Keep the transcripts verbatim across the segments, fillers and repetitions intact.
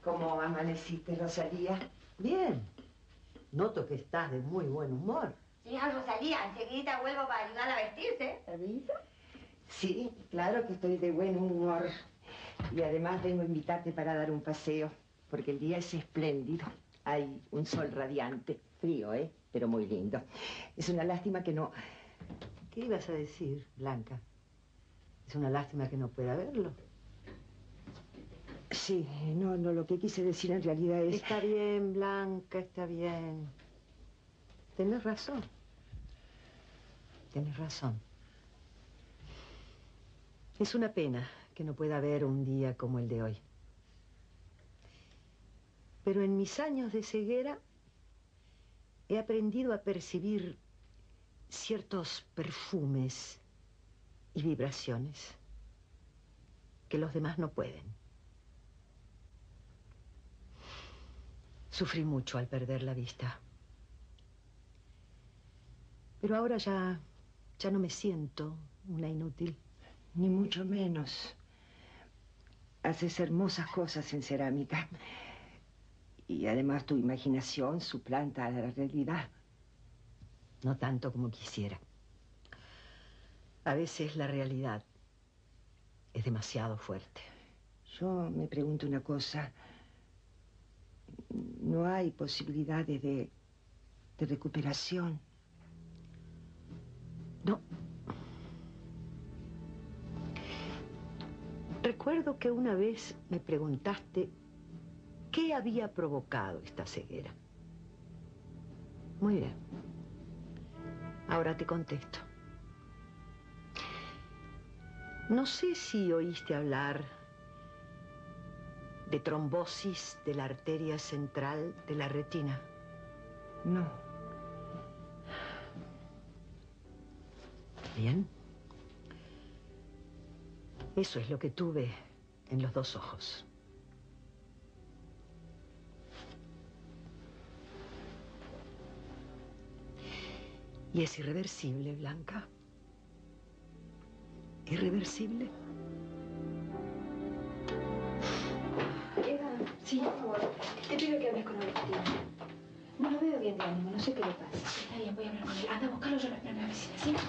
¿Cómo amaneciste, Rosalía? Bien. Noto que estás de muy buen humor. Señora Rosalía, enseguida vuelvo para ayudar a vestirse. ¿Permiso? Sí, claro que estoy de buen humor. Y además vengo a invitarte para dar un paseo, porque el día es espléndido. Hay un sol radiante, frío, ¿eh? Pero muy lindo. Es una lástima que no... ¿Qué ibas a decir, Blanca? Es una lástima que no pueda verlo. Sí, no, no, lo que quise decir en realidad es... Está bien, Blanca, está bien. Tienes razón. Tienes razón. Es una pena que no pueda haber un día como el de hoy. Pero en mis años de ceguera he aprendido a percibir ciertos perfumes y vibraciones que los demás no pueden. Sufrí mucho al perder la vista. Pero ahora ya, ya no me siento una inútil. Ni mucho menos. Haces hermosas cosas en cerámica. Y además tu imaginación suplanta a la realidad. No tanto como quisiera. A veces la realidad es demasiado fuerte. Yo me pregunto una cosa. ¿No hay posibilidades de, de recuperación? No. Recuerdo que una vez me preguntaste qué había provocado esta ceguera. Muy bien. Ahora te contesto. No sé si oíste hablar de trombosis de la arteria central de la retina. No. Bien. Eso es lo que tuve en los dos ojos. Y es irreversible, Blanca. Irreversible. Eva, sí, por favor. Te pido que hables con Agustín. No lo veo bien de ánimo, no sé qué le pasa. Está bien, voy a hablar con él. Anda a buscarlo, yo lo espero en la oficina, ¿sí?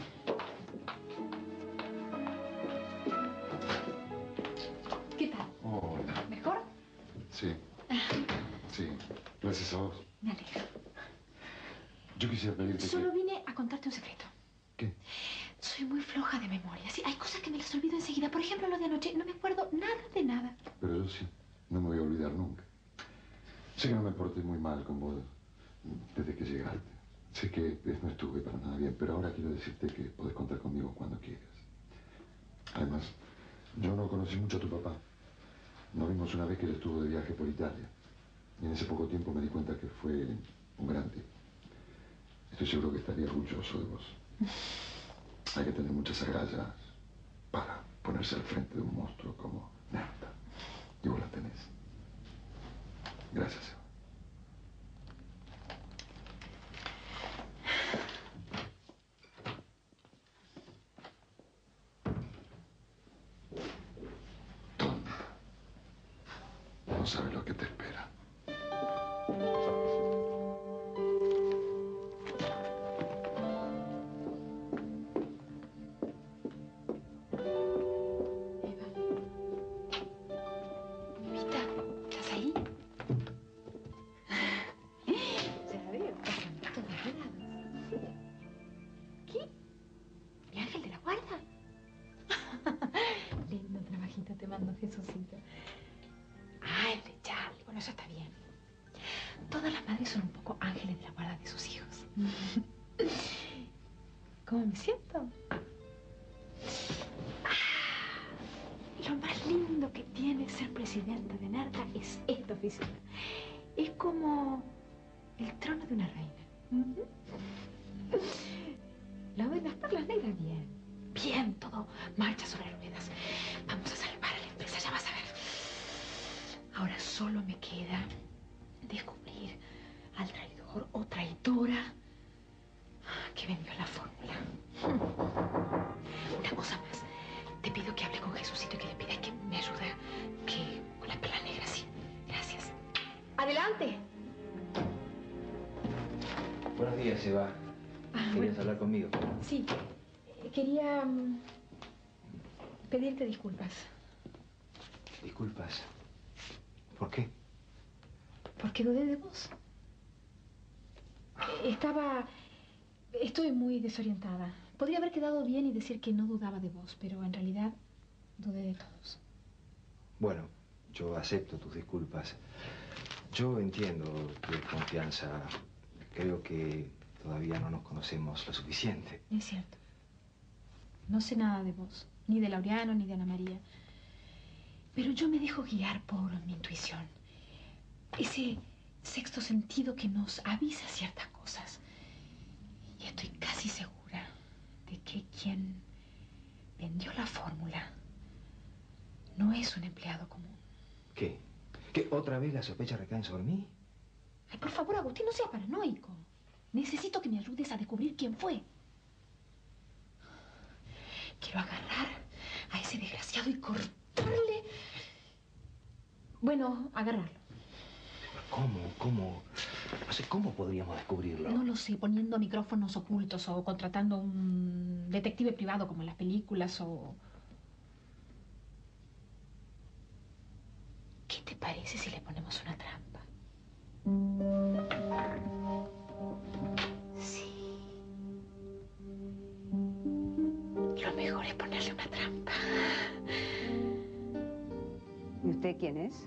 ¿Qué tal? Hola. ¿Mejor? Sí. Sí. Gracias a vos. Me alegro. Yo quisiera pedirte Solo que... vine a contarte un secreto. ¿Qué? Soy muy floja de memoria. Sí, hay cosas que me las olvido enseguida. Por ejemplo, lo de anoche. No me acuerdo nada de nada. Pero yo sí. No me voy a olvidar nunca. Sé que no me porté muy mal con vos desde que llegaste. Sé que no estuve para nada bien, pero ahora quiero decirte que podés contar conmigo cuando quieras. Además, yo no conocí mucho a tu papá. Nos vimos una vez que él estuvo de viaje por Italia. Y en ese poco tiempo me di cuenta que fue un gran tipo. Estoy seguro que estaría orgulloso de vos. Hay que tener muchas agallas para ponerse al frente de un monstruo como Nerta. Y vos la tenés. Gracias, Eva. Tonta. No sabes lo que te espera. Te mando, Jesucito. Ah, el de Charlie. Bueno, eso está bien. Todas las madres son un poco ángeles de la guarda de sus hijos. ¿Cómo me siento? Ah, lo más lindo que tiene ser presidenta de Nerta es esta oficina. Es como el trono de una reina. Lo de las perlas negras, bien. Bien, todo marcha sobre ruedas. Vamos a salvar a la empresa, ya vas a ver. Ahora solo me queda descubrir al traidor o traidora que vendió la fórmula. Una cosa más. Te pido que hable con Jesucito y que le pida que me ayude que con las perlas negras, sí. Gracias. Adelante. Buenos días, Eva. Ah, ¿Querías bueno. hablar conmigo? Sí, eh, quería mm, pedirte disculpas. Disculpas. ¿Por qué? Porque dudé de vos. Eh, Estaba... Estoy muy desorientada. Podría haber quedado bien y decir que no dudaba de vos, pero en realidad dudé de todos. Bueno, yo acepto tus disculpas. Yo entiendo tu desconfianza. Creo que todavía no nos conocemos lo suficiente. Es cierto. No sé nada de vos, ni de Laureano, ni de Ana María. Pero yo me dejo guiar por mi intuición. Ese sexto sentido que nos avisa ciertas cosas. Y estoy casi segura de que quien vendió la fórmula no es un empleado común. ¿Qué? ¿Que otra vez las sospechas recaen sobre mí? Ay, por favor, Agustín, no seas paranoico. Necesito que me ayudes a descubrir quién fue. Quiero agarrar a ese desgraciado y cortarle... Bueno, agarrarlo. ¿Cómo? ¿Cómo? No sé, ¿cómo podríamos descubrirlo? No lo sé, poniendo micrófonos ocultos o contratando a un detective privado como en las películas o... ¿Qué te parece si le ponemos una trampa? Sí. Lo mejor es ponerle una trampa. ¿Y usted quién es?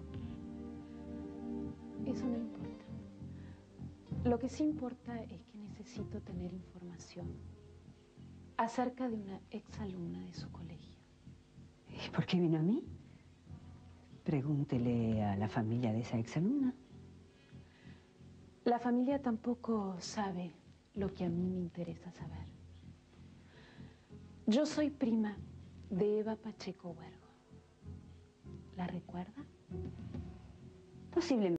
Eso no importa. Lo que sí importa es que necesito tener información acerca de una exalumna de su colegio. ¿Y por qué vino a mí? Pregúntele a la familia de esa exalumna. La familia tampoco sabe lo que a mí me interesa saber. Yo soy prima de Eva Pacheco Huergo. ¿La recuerda? Posiblemente.